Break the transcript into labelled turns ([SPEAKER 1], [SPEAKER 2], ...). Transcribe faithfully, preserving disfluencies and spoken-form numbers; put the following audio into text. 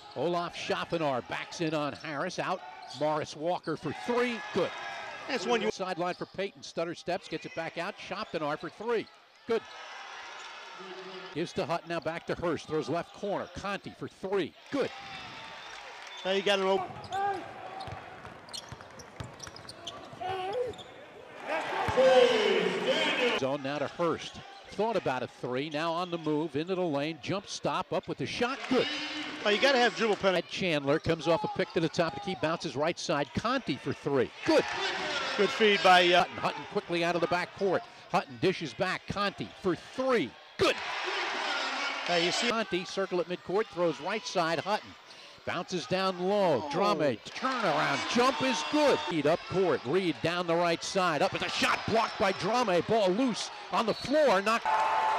[SPEAKER 1] Olaf Schopenhauer backs in on Harris. Out. Morris Walker for three. Good.
[SPEAKER 2] That's one you.
[SPEAKER 1] Sideline for Peyton. Stutter steps. Gets it back out. Schopenhauer for three. Good. Gives to Hutton. Now back to Hurst. Throws left corner. Conti for three. Good.
[SPEAKER 2] Now you got an open.
[SPEAKER 1] Zone now to Hurst. Thought about a three. Now on the move. Into the lane. Jump stop. Up with the shot. Good.
[SPEAKER 2] Oh, you got to have dribble penalty.
[SPEAKER 1] Chandler comes off a pick to the top of the key. Bounces right side. Conti for three. Good.
[SPEAKER 2] Good feed by uh,
[SPEAKER 1] Hutton. Hutton quickly out of the back court. Hutton dishes back. Conti for three. Good.
[SPEAKER 2] Now you see
[SPEAKER 1] Conti circle at midcourt. Throws right side. Hutton. Bounces down low. Oh. Drame. Turnaround. Jump is good. Reed up court. Reed down the right side. Up with a shot blocked by Drame. Ball loose on the floor. Knocked.